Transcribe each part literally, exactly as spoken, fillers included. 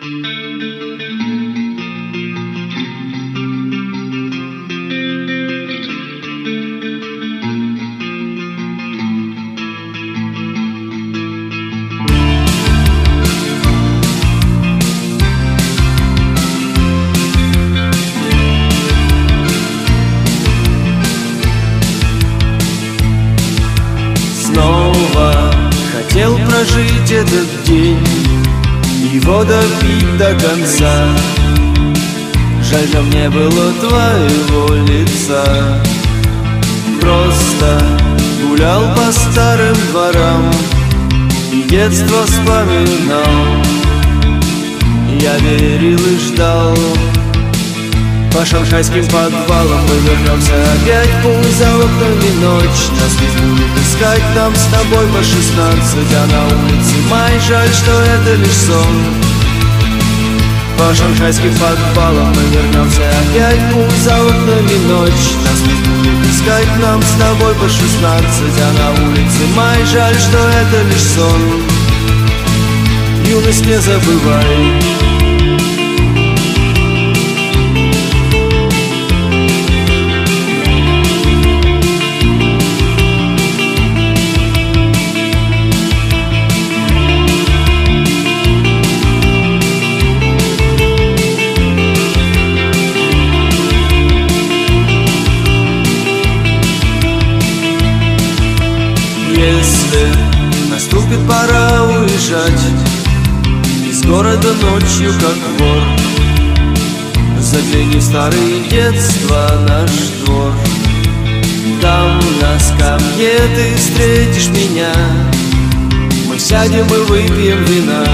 Снова хотел прожить этот день, его допить до конца. Жаль, что не было твоего лица. Просто гулял по старым дворам и детство вспоминал. Я верил и ждал. По шанхайским подвалам мы вернемся опять. Пусть за окнами ночь нас не будет искать. Нам с тобой по шестнадцать, а на улице май. Жаль, что это лишь сон. По шанхайским подвалам мы вернемся опять. Пусть за окнами ночь нас не будет искать. Нам с тобой по шестнадцать, а на улице май. Жаль, что это лишь сон. Юность не забывай. Если наступит пора уезжать из города ночью, как вор, загляни в старые детства наш двор. Там на скамье ты встретишь меня. Мы сядем и выпьем вина.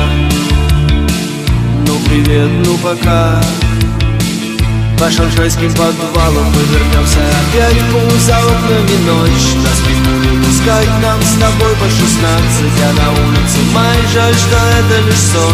Ну привет, ну пока. По шанхайским подвалам мы вернемся опять. Пусть за окнами ночь нас не будет искать. Нам с тобой по шестнадцать, а на улице май. Жаль, что это лишь сон.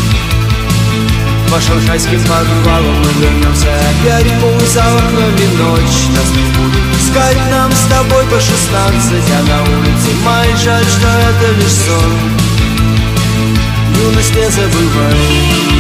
По шанхайским подвалам мы вернемся опять. Пусть за окнами ночь нас не будет искать. Нам с тобой по шестнадцать, а на улице май. Жаль, что это лишь сон. Юность не забывай.